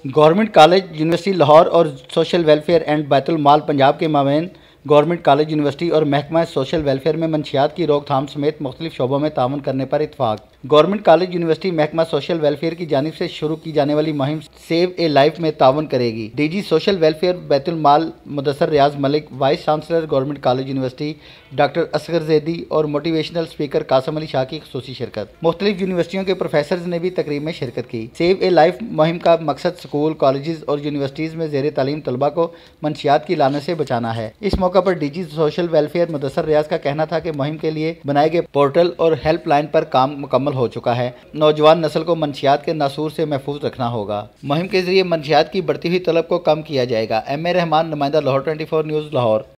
Government college university Lahore और social welfare and Baitul Maal Punjab के माबैन गवर्नमेंट कॉलेज यूनिवर्सिटी और महकमा सोशल वेलफेयर में मंशियात की रोकथाम समेत मुख्तलिफ शोबों में ताउन करने पर इतफाक। गवर्नमेंट कॉलेज यूनिवर्सिटी महकमा सोशल वेलफेयर की जानिब से शुरू की जाने वाली मुहिम सेव ए लाइफ में ताउन करेगी। DG social welfare Baitul Maal Mudassar Riaz Malik, vice chancellor government college university doctor Asghar Zaidi और मोटिवेशनल स्पीकर कासम अली शाह की खुसूसी शिरकत। मुख्तलिफ यूनिवर्सिटियों के प्रोफेसर ने भी तकरीब में शिरकत की। सेव ए लाइफ मुहिम का मकसद स्कूल, कॉलेज और यूनिवर्सिटीज़ में ज़ेर तालीम तलबा को मंशियात की लानत से बचाना है। इस मौका पर DG social welfare Mudassar Riaz का कहना था कि मुहिम के लिए बनाए गए पोर्टल और हेल्पलाइन पर काम मुकम्मल हो चुका है। नौजवान नस्ल को मंशियात के नासूर से महफूज रखना होगा। मुहिम के जरिए मंशियात की बढ़ती हुई तलब को कम किया जाएगा। एम ए रहमान, नुमाइंदा लाहौर 24 न्यूज़ लाहौर।